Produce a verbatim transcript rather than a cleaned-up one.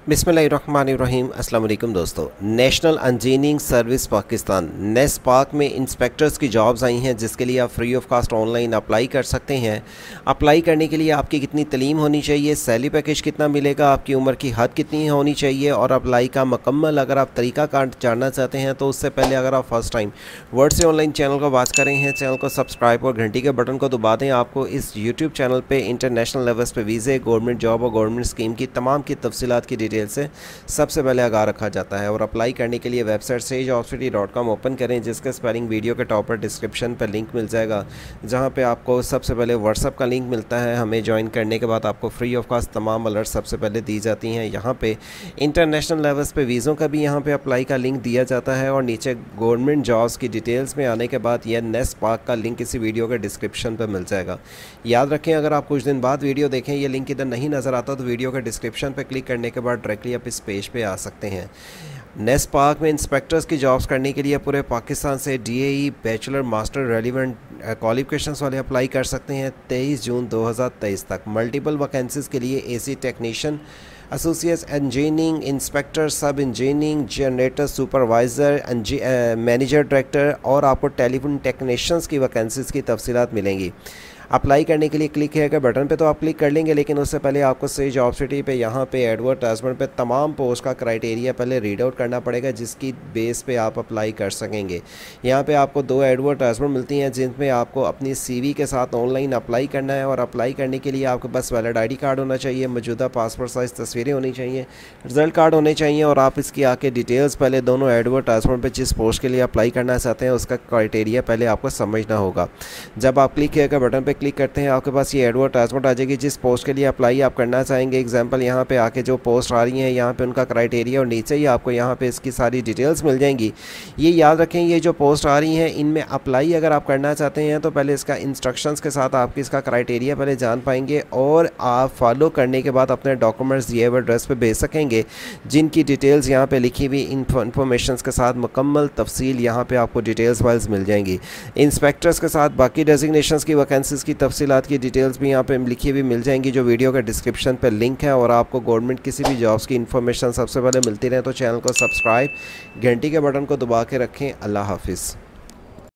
बिस्मिल्लाहिर्रहमानिर्रहीम। अस्सलाम वालेकुम दोस्तों। National engineering service Pakistan NESPAK में इंस्पेक्टर्स की जॉब्स आई हैं, जिसके लिए आप free of cost online apply कर सकते हैं। अप्लाई करने के लिए आपकी कितनी तलीम होनी चाहिए, सैलरी पैकेज कितना मिलेगा, आपकी उम्र की हद कितनी होनी चाहिए और अप्लाई का मुकम्मल अगर आप तरीका कार जानना चाहते हैं तो उससे पहले अगर आप फर्स्ट टाइम वर्ड से ऑनलाइन चैनल को वाच करें हैं, चैनल को सब्सक्राइब और घंटी के बटन को दबा दें। आपको इस यूट्यूब चैनल पर इंटरनेशनल लेवल्स पर वीज़े, गवर्नमेंट जॉब और गवर्नमेंट स्कीम की तमाम की तफसीलात की डिटेल से सबसे पहले आगाह रखा जाता है। और अप्लाई करने के लिए वेबसाइट से job city dot com open करें, जिसका स्पेलिंग वीडियो के टॉप पर डिस्क्रिप्शन पर लिंक मिल जाएगा, जहां पे आपको सबसे पहले व्हाट्सअप का लिंक मिलता है। हमें ज्वाइन करने के बाद आपको फ्री ऑफ कास्ट तमाम अलर्ट सबसे पहले दी जाती हैं। यहाँ पे इंटरनेशनल लेवल्स पे वीज़ों का भी यहाँ पे अप्लाई का लिंक दिया जाता है और नीचे गवर्नमेंट जॉब्स की डिटेल्स में आने के बाद यह नेस्पाक का लिंक इसी वीडियो के डिस्क्रिप्शन पर मिल जाएगा। याद रखें, अगर आप कुछ दिन बाद वीडियो देखें ये लिंक इधर नहीं नज़र आता तो वीडियो के डिस्क्रिप्शन पर क्लिक करने के बाद डायरेक्टली आप इस पेज पे आ सकते हैं। नेस्पाक में इंस्पेक्टर्स की जॉब्स करने के लिए पूरे पाकिस्तान से DAE, bachelor, master relevant qualifications वाले अप्लाई कर सकते हैं तेईस जून दो हज़ार तेईस तक। मल्टीपल वैकेंसीज़ के लिए AC technician, associate engineering, inspector, sub engineering, generator, supervisor, manager, director और आपको टेलीफोन टेक्नीशियंस की वैकेंसीज़ की तफसीलात मिलेंगी। अप्लाई करने के लिए क्लिक है कि बटन पे तो आप क्लिक कर लेंगे, लेकिन उससे पहले आपको से जॉब सिटी पे यहाँ पे एडवर्टाइजमेंट पे तमाम पोस्ट का क्राइटेरिया पहले रीड आउट करना पड़ेगा, जिसकी बेस पे आप अप्लाई कर सकेंगे। यहाँ पे आपको दो एडवर्टाइजमेंट मिलती हैं जिनमें आपको अपनी सीवी के साथ ऑनलाइन अप्लाई करना है। और अप्लाई करने के लिए आपके पास वैलिड आई डी कार्ड होना चाहिए, मौजूदा पासपोर्ट साइज़ तस्वीरें होनी चाहिए, रिजल्ट कार्ड होने चाहिए और आप इसकी आके डिटेल्स पहले दोनों एडवर्टाइजमेंट पर जिस पोस्ट के लिए अप्लाई करना चाहते हैं उसका क्राइटेरिया पहले आपको समझना होगा। जब आप क्लिक है बटन पर क्लिक करते हैं आपके पास ये एडवर्टाइजमेंट आ जाएगी जिस पोस्ट के लिए अप्लाई आप करना चाहेंगे। एग्जांपल यहाँ पे आके जो पोस्ट आ रही हैं यहाँ पे उनका क्राइटेरिया और नीचे ही आपको यहाँ पे इसकी सारी डिटेल्स मिल जाएंगी। ये याद रखें, ये जो पोस्ट आ रही हैं इनमें अप्लाई अगर आप करना चाहते हैं तो पहले इसका इंस्ट्रक्शंस के साथ आपकी इसका क्राइटेरिया पहले जान पाएंगे और आप फॉलो करने के बाद अपने डॉक्यूमेंट्स दिए हुए एड्रेस पर भेज सकेंगे, जिनकी डिटेल्स यहाँ पर लिखी हुई इंफॉर्मेशन के साथ मुकम्मल तफसील यहाँ पर आपको डिटेल्स वाइज मिल जाएंगी। इंस्पेक्टर्स के साथ बाकी डेजिग्नेशन की वैकेंसीज़ की तफसील की डिटेल्स भी यहाँ पे लिखी हुई मिल जाएंगी, जो वीडियो के डिस्क्रिप्शन पे लिंक है। और आपको गवर्नमेंट किसी भी जॉब्स की इन्फॉर्मेशन सबसे पहले मिलती रहे तो चैनल को सब्सक्राइब, घंटी के बटन को दबा के रखें। अल्लाह हाफिज़।